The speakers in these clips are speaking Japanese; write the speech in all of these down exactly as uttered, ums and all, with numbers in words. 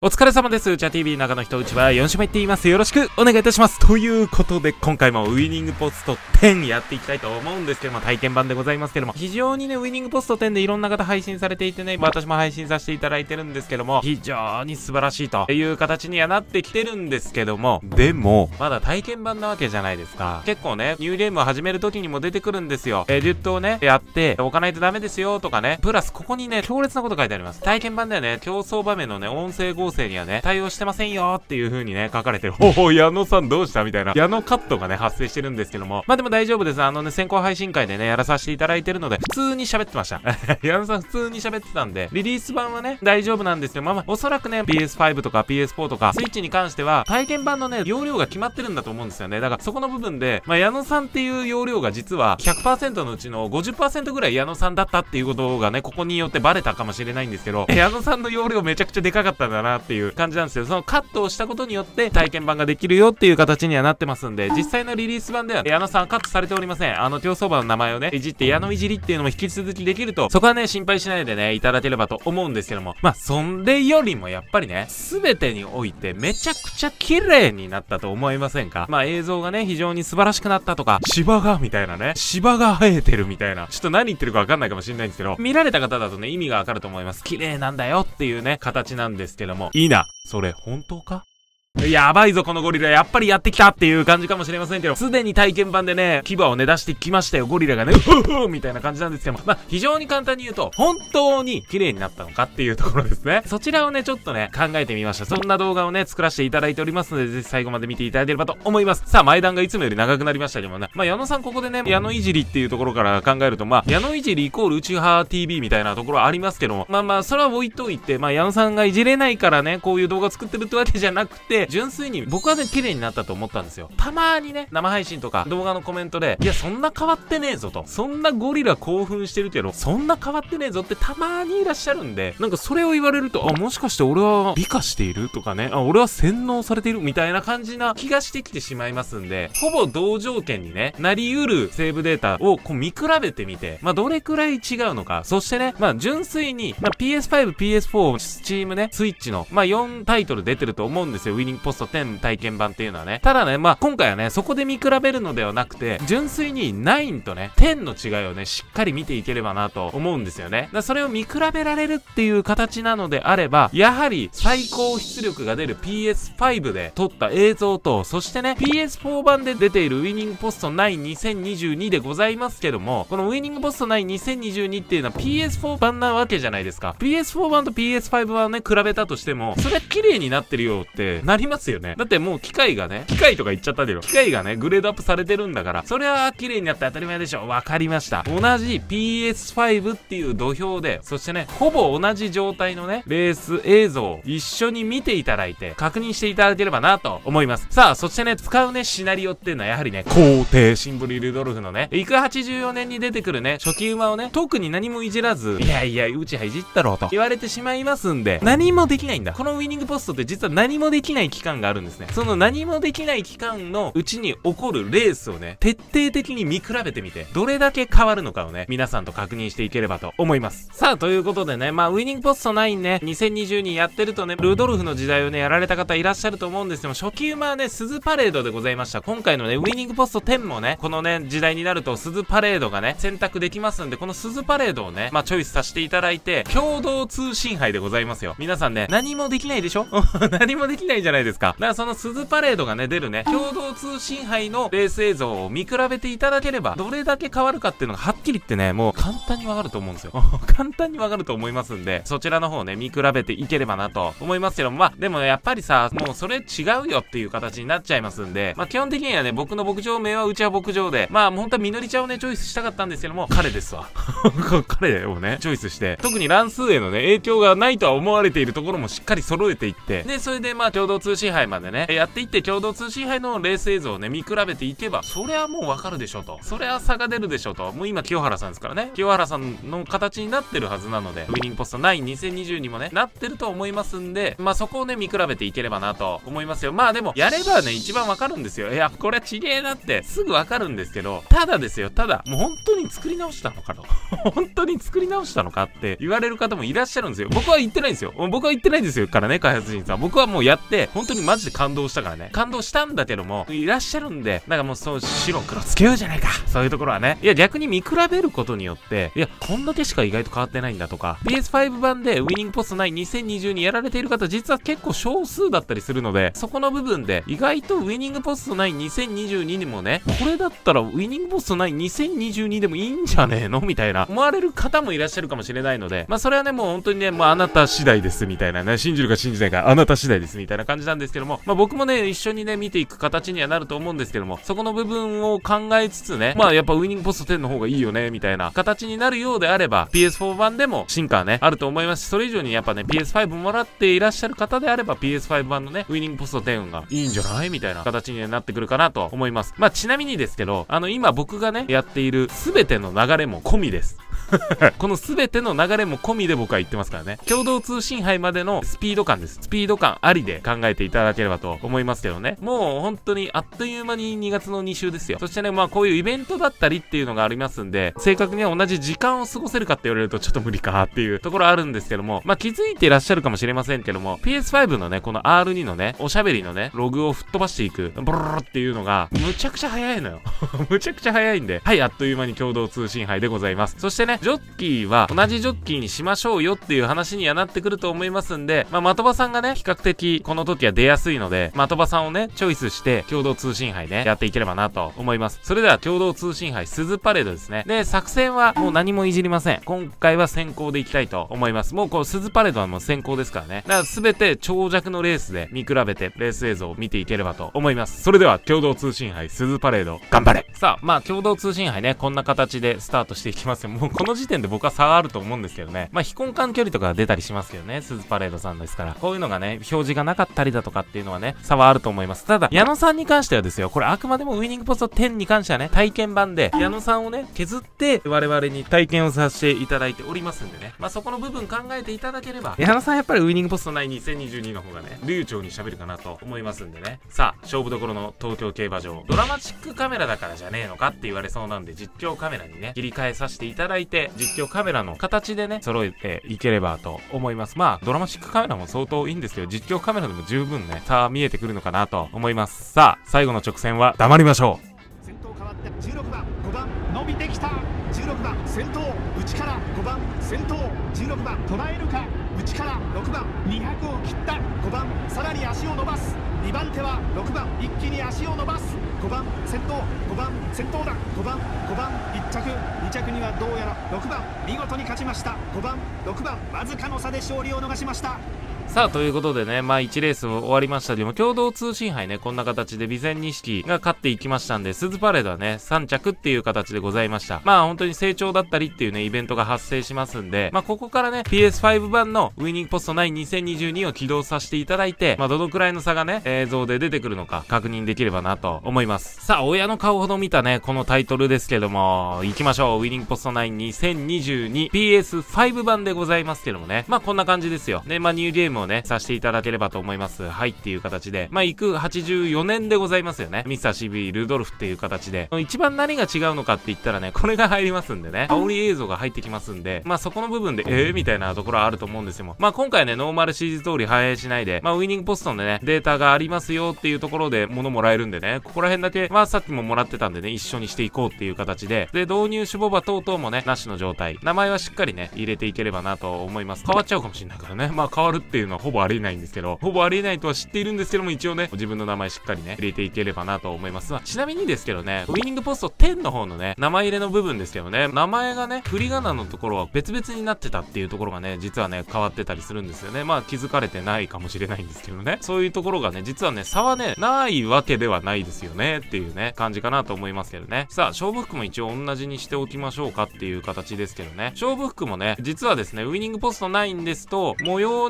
疲れ様です。うちは ティービー 中の人、うちはよん週目って言います。よろしくお願いいたします。ということで、今回もウイニングポストテンやっていきたいと思うんですけども、体験版でございますけども、非常にね、ウイニングポストテンでいろんな方配信されていてね、私も配信させていただいてるんですけども、非常に素晴らしいという形にはなってきてるんですけども、でも、まだ体験版なわけじゃないですか。結構ね、ニューゲームを始める時にも出てくるんですよ。えー、デュットをね、やって、置かないとダメですよとかね、プラスここにね、強烈なこと書いてあります。体験版ではね、競争場面のね、音声合成にはね、対応してませんよっていう風にね、書かれてる。おお、矢野さんどうしたみたいな。矢野カットがね、発生してるんですけども。まあでも大丈夫です。あのね、先行配信会でね、やらさせていただいてるので、普通に喋ってました。矢野さん普通に喋ってたんで、リリース版はね、大丈夫なんですけど、まあまあ、おそらくね、ピーエスファイブ とか ピーエスフォー とか、スイッチに関しては、体験版のね、容量が決まってるんだと思うんですよね。だから、そこの部分で、まあ、矢野さんっていう容量が実は、ひゃくパーセント のうちの ごじゅっパーセント ぐらい矢野さんだったっていうことがね、ここによってバレたかもしれないんですけど、矢野さんの容量めちゃくちゃでかかったんだなっていう感じなんですけど、そのカットをしたことによって体験版ができるよっていう形にはなってますんで、実際のリリース版では矢野さんカットされておりません。あの競走馬の名前をね、いじって矢野いじりっていうのも引き続きできると、そこはね、心配しないでね、いただければと思うんですけども、まあ、それよりもやっぱりね、すべてにおいてめちゃくちゃ綺麗になったと思いませんか？まあ、映像がね、非常に素晴らしくなったとか、芝がみたいなね、芝が生えてるみたいな、ちょっと何言ってるかわかんないかもしれないんですけど、見られた方だとね、意味がわかると思います。綺麗なんだよっていうね、形なんですけども、いいな。それ本当か？やばいぞこのゴリラ、やっぱりやってきたっていう感じかもしれませんけど、すでに体験版でね、牙をね出してきましたよ、ゴリラがね、うふふみたいな感じなんですけども、まあ、非常に簡単に言うと、本当に綺麗になったのかっていうところですね。そちらをね、ちょっとね、考えてみました。そんな動画をね、作らせていただいておりますので、ぜひ最後まで見ていただければと思います。さあ、前段がいつもより長くなりましたけどもね、まあ、矢野さんここでね、矢野いじりっていうところから考えると、まあ、矢野いじりイコール内派 ティービー みたいなところはありますけども、まあまあ、それは置いといて、まあ、矢野さんがいじれないからね、こういう動画作ってるってわけじゃなくて、純粋に僕はね、綺麗になったと思ったんですよ。たまーにね、生配信とか動画のコメントで、いや、そんな変わってねえぞと。そんなゴリラ興奮してるけど、そんな変わってねえぞってたまーにいらっしゃるんで、なんかそれを言われると、あ、もしかして俺は美化しているとかね、あ、俺は洗脳されているみたいな感じな気がしてきてしまいますんで、ほぼ同条件にね、なり得るセーブデータをこう見比べてみて、まあ、どれくらい違うのか、そしてね、まあ、純粋に、まあ、ピーエスファイブ、ピーエスフォー、スチームね、スイッチの、まあ、よんタイトル出てると思うんですよ。ウィニングポストテン体験版っていうのはね。ただね、まあ、今回はね、そこで見比べるのではなくて、純粋にナインとね、テンの違いをね、しっかり見ていければなと思うんですよね。だからそれを見比べられるっていう形なのであれば、やはり最高出力が出る ピーエスファイブ で撮った映像と、そしてね、ピーエスフォー 版で出ているウィニングポストナインにせんにじゅうにでございますけども、このウィニングポストナインにせんにじゅうにっていうのは ピーエスフォー 版なわけじゃないですか。ピーエスフォー 版と ピーエスファイブ 版をね、比べたとしても、それは綺麗になってるよってなりますよね。だってもう機械がね、機械とか言っちゃったけど、機械がね、グレードアップされてるんだから、それは綺麗になって当たり前でしょ。わかりました。同じ ピーエスファイブ っていう土俵で、そしてね、ほぼ同じ状態のね、レース映像を一緒に見ていただいて、確認していただければなと思います。さあ、そしてね、使うね、シナリオっていうのはやはりね、皇帝シンブリ・ルドルフのね、イクはちじゅうよねんに出てくるね、初期馬をね、特に何もいじらず、いやいや、うちはいじったろうと言われてしまいますんで、何もできないんだ。このウィニングポストって実は何もできない期間があるんですね。その何もできない期間のうちに起こるレースをね、徹底的に見比べてみて、どれだけ変わるのかをね、皆さんと確認していければと思います。さあ、ということでね、まあ、ウィニングポストナインね、にせんにじゅうにやってるとね、ルドルフの時代をね、やられた方いらっしゃると思うんですけども、初期馬はね、鈴パレードでございました。今回のね、ウィニングポストテンもね、このね、時代になると鈴パレードがね、選択できますんで、この鈴パレードをね、まあ、チョイスさせていただいて、共同通信杯でございますよ。皆さんね、何もできないでしょ何もできないじゃないですか。だからその鈴パレードがね、出るね、共同通信杯のレース映像を見比べていただければ、どれだけ変わるかっていうのがはっきり言ってね、もう簡単にわかると思うんですよ。簡単にわかると思いますんで、そちらの方ね、見比べていければなと思いますけども、まあ、でもやっぱりさ、もうそれ違うよっていう形になっちゃいますんで、まあ基本的にはね、僕の牧場名はうちは牧場で、まあ本当はみのりちゃんをね、チョイスしたかったんですけども、彼ですわ。彼をね、チョイスして、特に乱数へのね、影響がないとは思われているところもしっかり揃えていって、で、それでまあ共同通通信杯までね、やっていって共同通信杯のレース映像をね、見比べていけば、それはもうわかるでしょと。それは差が出るでしょと。もう今、清原さんですからね。清原さんの形になってるはずなので、ウィニングポストナインにせんにじゅうにもね、なってると思いますんで、まあそこをね、見比べていければなと思いますよ。まあでも、やればね、一番わかるんですよ。いや、これはちげえなって、すぐわかるんですけど、ただですよ、ただ、もう本当に作り直したのかと。本当に作り直したのかって言われる方もいらっしゃるんですよ。僕は言ってないんですよ。僕は言ってないんですよからね、開発人さん。僕はもうやって、本当にマジで感動したからね。感動したんだけども、いらっしゃるんで、なんかもうそう、白黒つけようじゃないか。そういうところはね。いや、逆に見比べることによって、いや、こんだけしか意外と変わってないんだとか、ピーエスファイブ 版でウィニングポストナインにせんにじゅうにやられている方、実は結構少数だったりするので、そこの部分で、意外とウィニングポストナインにせんにじゅうににもね、これだったらウィニングポストナインにせんにじゅうにでもいいんじゃねえのみたいな、思われる方もいらっしゃるかもしれないので、まあそれはね、もう本当にね、まああなた次第ですみたいなね、信じるか信じないかあなた次第ですみたいな感じなんですけども、まあ僕もね、一緒にね、見ていく形にはなると思うんですけども、そこの部分を考えつつね、まあやっぱウィニングポストテンの方がいいよね、みたいな形になるようであれば、ピーエスフォー 版でも進化はね、あると思いますし、それ以上にやっぱね、ピーエスファイブ もらっていらっしゃる方であれば、ピーエスファイブ 版のね、ウィニングポストテンがいいんじゃないみたいな形になってくるかなと思います。まあちなみにですけど、あの今僕がね、やっている全ての流れも込みです。この全ての流れも込みで僕は言ってますからね。共同通信杯までのスピード感です。スピード感ありで考えていただければと思いますけどね。もう本当にあっという間ににがつのに週ですよ。そしてね、まあこういうイベントだったりっていうのがありますんで、正確には同じ時間を過ごせるかって言われるとちょっと無理かっていうところあるんですけども、まあ気づいていらっしゃるかもしれませんけども、ピーエスファイブ のね、この アールツー のね、おしゃべりのね、ログを吹っ飛ばしていく、ブルルルっていうのが、むちゃくちゃ早いのよ。むちゃくちゃ早いんで、はい、あっという間に共同通信杯でございます。そしてね、ジョッキーは同じジョッキーにしましょうよっていう話にはなってくると思いますんで、まあ、的場さんがね、比較的この時は出やすいので、的場さんをね、チョイスして、共同通信杯ね、やっていければなと思います。それでは、共同通信杯鈴パレードですね。で、作戦はもう何もいじりません。今回は先行でいきたいと思います。もうこう、鈴パレードはもう先行ですからね。だから全て長尺のレースで見比べて、レース映像を見ていければと思います。それでは、共同通信杯鈴パレード、頑張れ。さあ、まあ、共同通信杯ね、こんな形でスタートしていきますよ。もうこの時点で僕は差があると思うんですけどね。まあ、非根幹距離とか出たりしますけどね。鈴パレードさんですから。こういうのがね、表示がなかったりだとかっていうのはね、差はあると思います。ただ、矢野さんに関してはですよ、これあくまでもウィニングポストテンに関してはね、体験版で、矢野さんをね、削って我々に体験をさせていただいておりますんでね。まあ、そこの部分考えていただければ、矢野さんやっぱりウィニングポストナインにせんにじゅうにの方がね、流暢に喋るかなと思いますんでね。さあ、勝負どころの東京競馬場。ドラマチックカメラだからじゃねえのかって言われそうなんで、実況カメラにね、切り替えさせていただいて、実況カメラの形でね、揃えていければと思います。まあ、ドラマチックカメラも相当いいんですけど、実況カメラでも十分ね、差は見えてくるのかなと思います。さあ、最後の直線は黙りましょう。 先頭変わってじゅうろくばん、ごばん伸びてきた。じゅうろくばん先頭内からごばん先頭じゅうろくばん捉えるか。内からろくばんにひゃくを切った。ごばんさらに足を伸ばす。にばん手はろくばん一気に足を伸ばす。ごばん先頭ごばん先頭だ。ごばんごばんいっ着に着にはどうやらろくばん見事に勝ちました。ごばんろくばんわずかの差で勝利を逃しました。 さあ、ということでね、まあいちレース終わりましたけども、共同通信杯ね、こんな形で備前錦が勝っていきましたんで、鈴パレードはね、さん着っていう形でございました。まあ本当に成長だったりっていうね、イベントが発生しますんで、まあここからね、ピーエスファイブ 版のウィニングポストナインにせんにじゅうにを起動させていただいて、まあどのくらいの差がね、映像で出てくるのか確認できればなと思います。さあ、親の顔ほど見たね、このタイトルですけども、行きましょう。ウィニングポストナインにせんにじゅうに ピーエスファイブ 版でございますけどもね、まあこんな感じですよ。ね、まあニューゲームをね、させていただいていただければと思います。はいっていう形で。まあ、行くはちじゅうよねんでございますよね。ミスター シービー ルドルフっていう形で。一番何が違うのかって言ったらね、これが入りますんでね。煽り映像が入ってきますんで、まあそこの部分で、えーみたいなところはあると思うんですよ。まあ今回ね、ノーマルシリーズ通り反映しないで、まあウィニングポストのね、データがありますよっていうところで物もらえるんでね、ここら辺だけ、まあさっきももらってたんでね、一緒にしていこうっていう形で、で、導入種ボバ等々もね、なしの状態。名前はしっかりね、入れていければなと思います。変わっちゃうかもしれないからね。まあ変わるっていうのはほぼありえないんですけど、ほぼありえないとは知っているんですけども、一応ね、自分の名前しっかりね、入れていければなと思います。まあ、ちなみにですけどね、ウィニングポストテンの方のね、名前入れの部分ですけどね、名前がね、振り仮名のところは別々になってたっていうところがね、実はね、変わってたりするんですよね。まあ気づかれてないかもしれないんですけどね。そういうところがね、実はね、差はね、ないわけではないですよね、っていうね、感じかなと思いますけどね。さあ、勝負服も一応同じにしておきましょうかっていう形ですけどね。勝負服もね、実はですね、ウィニングポストナインですと、模様をね、やっ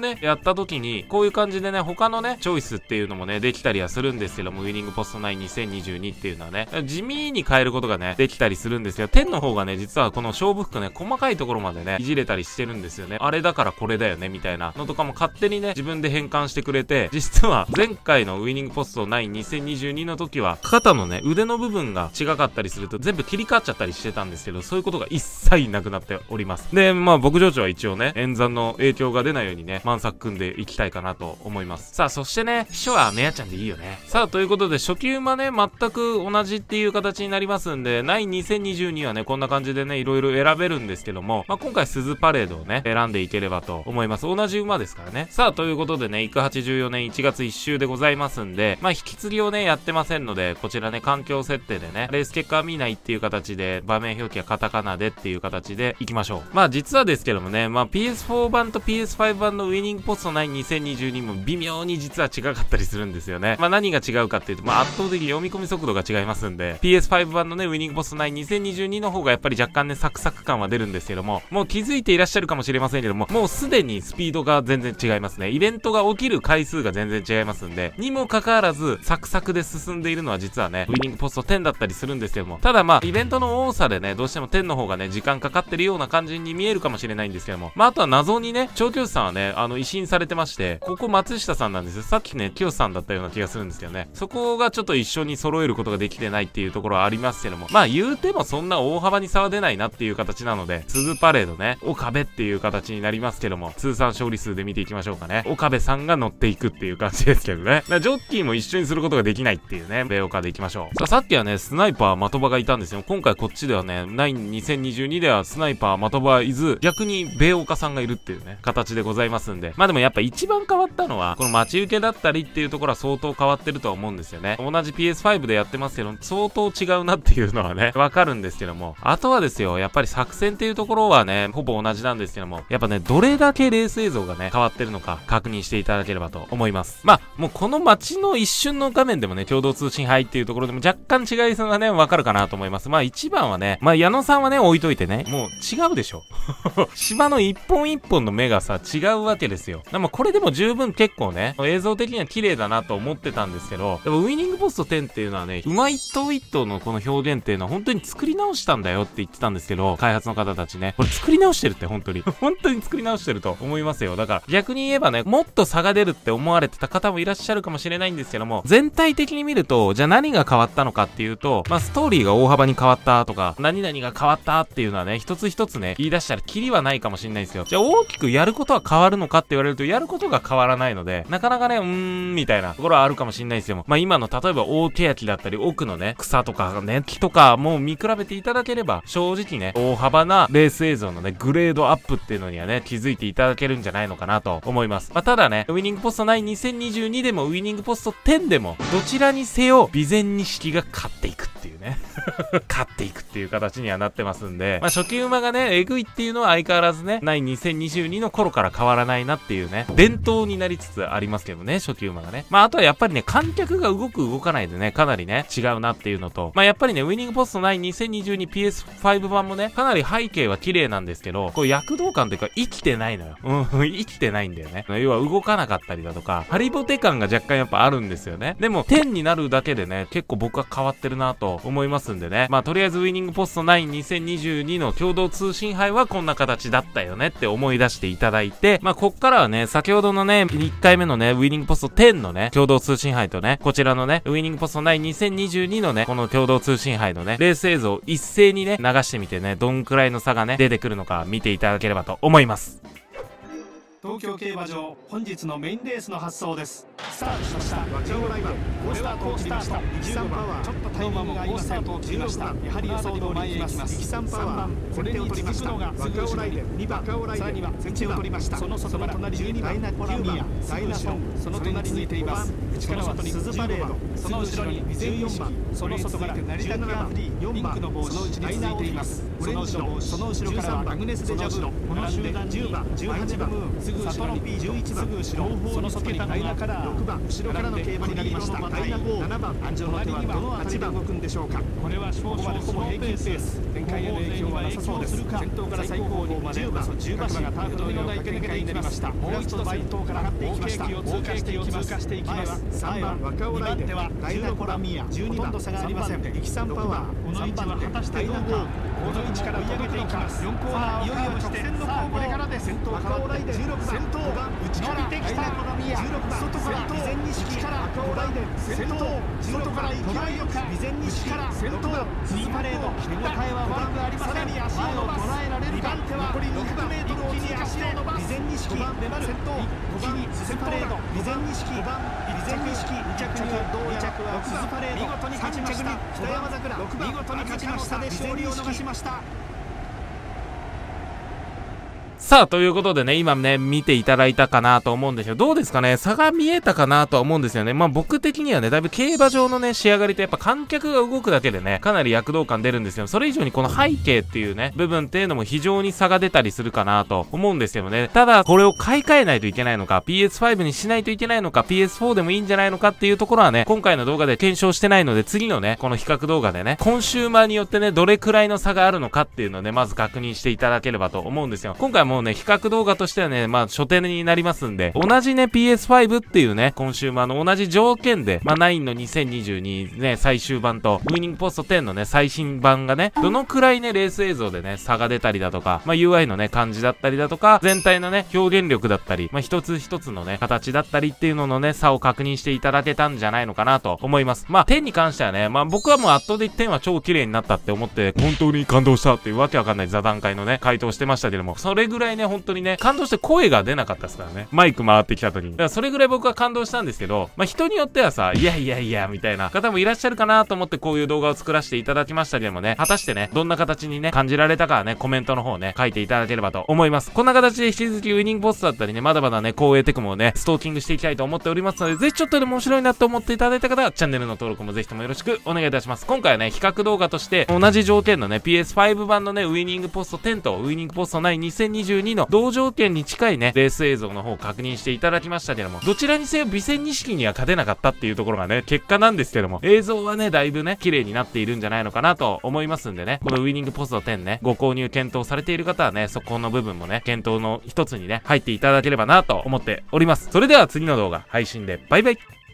った時に、こういう感じでね、他のね、チョイスっていうのもね、できたりはするんですけども、ウィニングポストナインにせんにじゅうにっていうのはね、地味に変えることがね、できたりするんですけど、テンの方がね、実はこの勝負服ね、細かいところまでね、いじれたりしてるんですよね。あれだからこれだよね、みたいなのとかも勝手にね、自分で変換してくれて、実は前回のウィニングポストナインにせんにじゅうにの時は、肩のね、腕の部分が違かったりすると全部切り替わっちゃったりしてたんですけど、そういうことが一切なくなっております。で、まあ僕情緒は一応ね、演算の影響が出ないようにね、満作組んでいきたいかなと思います。さあ、そしてね、秘書はメアちゃんでいいよね。さあ、ということで、初級馬ね、全く同じっていう形になりますんで、ナインにせんにじゅうにはね、こんな感じでね、いろいろ選べるんですけども、まあ今回鈴パレードをね、選んでいければと思います。同じ馬ですからね。さあ、ということでね、いくはちじゅうよねんいちがついっ週でございますんで、まあ引き継ぎをね、やってませんので、こちらね、環境設定でね、レース結果は見ないっていう形で、場面表記はカタカナでっていう形でいきましょう。まあ実はですけどもね、まあ ピーエスフォー 版と ピーエスファイブ 版のウィニングポストナインにせんにじゅうにも微妙に実は違かったりするんですよね。まあ何が違うかっていうと、まあ圧倒的に読み込み速度が違いますんで、ピーエスファイブ 版のね、ウィニングポストナインにせんにじゅうにの方がやっぱり若干ね、サクサク感は出るんですけども、もう気づいていらっしゃるかもしれませんけども、もうすでにスピードが全然違いますね。イベントが起きる回数が全然違いますんで、にもかかわらず、サクサクで進んでいるのは実はね、ウィニングポストテンだったりするんですけども、ただまあ、イベントの多さでね、どうしてもテンの方がね、時間かかってるような感じに見えるかもしれないんですけども、まああとは謎にね、調教師さんはね、あの、維新されてまして、ここ松下さんなんですよ。さっきね、清さんだったような気がするんですけどね、そこがちょっと一緒に揃えることができてないっていうところはありますけども、まあ言うてもそんな大幅に差は出ないなっていう形なので、鈴パレードね、岡部っていう形になりますけども、通算勝利数で見ていきましょうかね。岡部さんが乗っていくっていう感じですけどね。ジョッキーも一緒にすることができないっていうね、米岡でいきましょう。さあ、さっきはね、スナイパー的場がいたんですよ。今回こっちではね、ナインにせんにじゅうにではスナイパー的場いず、逆に米岡さんがいるっていうね、形でございますんで。まあでもやっぱ一番変わったのは、この待ち受けだったりっていうところは相当変わってるとは思うんですよね。同じ ピーエスファイブ でやってますけど、相当違うなっていうのはね、わかるんですけども。あとはですよ、やっぱり作戦っていうところはね、ほぼ同じなんですけども、やっぱね、どれだけレース映像がね、変わってるのか確認していただければと思います。まあ、もうこの街の一瞬の画面でもね、共同通信杯っていうところでも若干違いがね、わかるかなと思います。まあ一番はね、まあ矢野さんはね、置いといてね、もう違うでしょ。芝の一本一本の目がさ、違うわけですよ。でもこれでも十分結構ね、映像的には綺麗だなと思ってたんですけど、でもウィニングポストテンっていうのはね、馬一頭一頭のこの表現っていうのは本当に作り直したんだよって言ってたんですけど、開発の方たちね、これ作り直してるって本当に。本当に作り直してると思いますよ。だから逆に言えばね、もっと差が出るって思われてた方もいらっしゃるかもしれないんですけども、全体的に見ると、じゃあ何が変わったのかっていうと、まあストーリーが大幅に変わったとか、何々が変わったっていうのはね、一つ一つね、言い出したらキリはないかもしれないんですよ。じゃあ大きくやることは変わるのかって言われると、やることが変わらないので、なかなかね、うーん、みたいなところはあるかもしれないですよ。まあ今の例えば大欅だったり、奥のね、草とかね、木とかもう見比べていただければ、正直ね、大幅なレース映像のね、グレードアップっていうのにはね、気づいていただけるんじゃないのかなと思います。まあただね、ウィニングポストナインにせんにじゅうにでも、ウィニングポストテンでも、どちらにせよ、備前錦が勝っていくっていうね。勝っていくっていう形にはなってますんで、まあ初級馬がね、えぐいっていうのは相変わらずね、ナインにせんにじゅうにの頃から変わらないなっていうね、伝統になりつつありますけどね、初級馬がね。まああとはやっぱりね、観客が動く動かないでね、かなりね、違うなっていうのと、まあやっぱりね、ウィニングポストナインにせんにじゅうに ピーエスファイブ 版もね、かなり背景は綺麗なんですけど、こう躍動感というか生きてないのよ。うん、生きてないんだよね。要は動かなかったりだとか、ハリボテ感が若干やっぱあるんですよね。でも、テンになるだけでね、結構僕は変わってるなと思いますんでね。まあとりあえずウィニングポストナインにせんにじゅうにの共同通信杯はこんな形だったよねって思い出していただいて、まあこっからはね、先ほどのね、いっかいめのね、ウィニングポストテンのね、共同通信杯とね、こちらのね、ウィニングポストナインにせんにじゅうにのね、この共同通信杯のね、レース映像を一斉にね、流してみてね、どんくらいの差がね、出てくるのか見ていただければと思います。 東京競馬場、本日のメインレースの発走です。スタートしました。ジョーライバル好スタートを切りました。いちさんパワー、ちょっとタイミングが合いません。じゅうろくばん、やはり予想通り行きます。いちさんパワー、これに続くのがワカオライデン、にばん、さらには先手を取りました。その外からじゅうにばん、ダイナコラミア、ダイナソン、その隣にいています。内からは鈴パレード、その後ろにじゅうよんばん、その外から成田グランフリー、よんばんの帽子、その内に続いています。その後ろ、その後ろからはアグネスデジャブロ、この集団じゅうばん、じゅうはちばん、すぐ後ろにじゅういちばん、その外にダイナカラー、ろくばん、 ばん後ろからの競馬になりましたダイナゴーななばん安城の手はどの辺りで動くんでしょうか。これは少々ほぼ平均ペース展開への影響はなさそうです。先頭から最後方までじゅうばんじゅうばんがターフのような駆け抜けになりました。もう一度先頭から上がっていきました。大景気を通過していきます。さんばん若尾ライデダイナコラミヤじゅうにばんほとんど差がありません。エキサンパワーこの位置は果たしてどうか。この位置から追い上げていきます。よんコーナーいよいよ直線の攻防。これからです。先頭若尾ライデじゅうろくばん先頭内からダイナコラミヤじゅうろくばん外から備前錦から若尾ライデ先頭外から勢いよく備前錦から先頭にパレード手応えは悪くありません。前を捉えられるか。残りにひゃくメートルを通過して備前錦先頭一気にスパレード備前錦備前錦に着にどうやらスパレード見事に勝ちました。北山桜見事に勝ちましたで勝利を逃しました。 さあ、ということでね、今ね、見ていただいたかなと思うんですけど、どうですかね、差が見えたかなとは思うんですよね。まあ僕的にはね、だいぶ競馬場のね、仕上がりとやっぱ観客が動くだけでね、かなり躍動感出るんですよ。それ以上にこの背景っていうね、部分っていうのも非常に差が出たりするかなと思うんですよね。ただ、これを買い替えないといけないのか、ピーエスファイブ にしないといけないのか、ピーエスフォー でもいいんじゃないのかっていうところはね、今回の動画で検証してないので、次のね、この比較動画でね、コンシューマーによってね、どれくらいの差があるのかっていうのをね、まず確認していただければと思うんですよ。今回はもうね、比較動画としてはね、まあ、初手になりますんで、同じね、ピーエスファイブ っていうね、コンシューマーの同じ条件で、まあ、ナインのにせんにじゅうにね、最終版と、ウイニングポストテンのね、最新版がね、どのくらいね、レース映像でね、差が出たりだとか、まあ、ユーアイ のね、感じだったりだとか、全体のね、表現力だったり、まあ、一つ一つのね、形だったりっていうののね、差を確認していただけたんじゃないのかなと思います。まあ、テンに関してはね、まあ、僕はもう圧倒的テンは超綺麗になったって思って、本当に感動したっていうわけわかんない座談会のね、回答してましたけども、それぐらいね、本当にね、感動して声が出なかったですからね。マイク回ってきた時に。だからそれぐらい僕は感動したんですけど、まあ人によってはさ、いやいやいや、みたいな方もいらっしゃるかなと思ってこういう動画を作らせていただきましたけどもね、果たしてね、どんな形にね、感じられたかはね、コメントの方ね、書いていただければと思います。こんな形で引き続きウイニングポストだったりね、まだまだね、光栄テクもね、ストーキングしていきたいと思っておりますので、ぜひちょっとでも面白いなと思っていただいた方は、チャンネルの登録もぜひともよろしくお願いいたします。今回はね、比較動画として、同じ条件のね、ピーエスファイブ 版のね、ウイニングポストテンとウイニングポストナインにせんにじゅうにの同条件に近いね、レース映像の方を確認していただきましたけども、どちらにせよ備前錦には勝てなかったっていうところがね、結果なんですけども、映像はね、だいぶね、綺麗になっているんじゃないのかなと思いますんでね、このウイニングポストテンね、ご購入検討されている方はね、そこの部分もね、検討の一つにね、入っていただければなと思っております。それでは次の動画、配信でバイバイ。